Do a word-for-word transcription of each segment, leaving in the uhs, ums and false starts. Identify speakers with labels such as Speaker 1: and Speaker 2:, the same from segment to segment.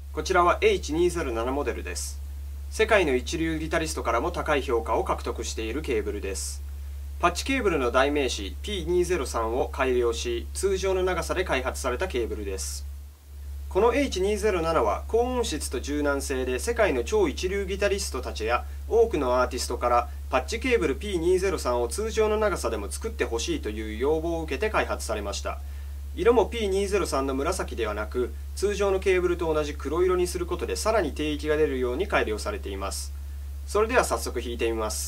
Speaker 1: こちらは エイチにーぜろなな モデルです。世界の一流ギタリストからも高い評価を獲得しているケーブルです。パッチケーブルの代名詞 ピーにーぜろさん を改良し、通常の長さで開発されたケーブルです。この エイチにーぜろなな は高音質と柔軟性で世界の超一流ギタリストたちや多くのアーティストからパッチケーブル ピーにーぜろさん を通常の長さでも作ってほしいという要望を受けて開発されました。色も ピーにーぜろさん の紫ではなく、通常のケーブルと同じ黒色にすることでさらに低域が出るように改良されています。それでは早速弾いてみます。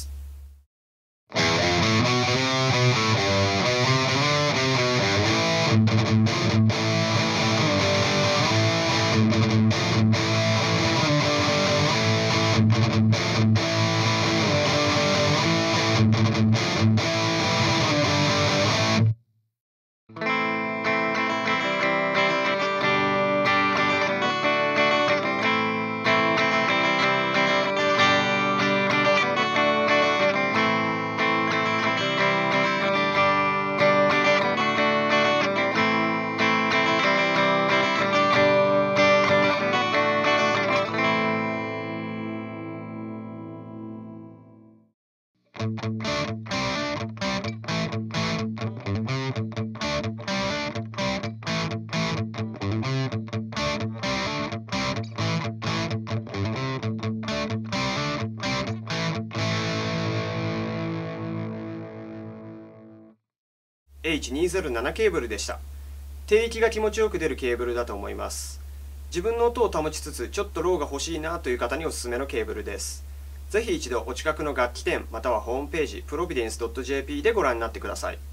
Speaker 1: エイチにーぜろなな ケーブルでした。低域が気持ちよく出るケーブルだと思います。自分の音を保ちつつちょっとローが欲しいなという方におすすめのケーブルです。ぜひ一度お近くの楽器店またはホームページプロビデンス ドット ジェーピー でご覧になってください。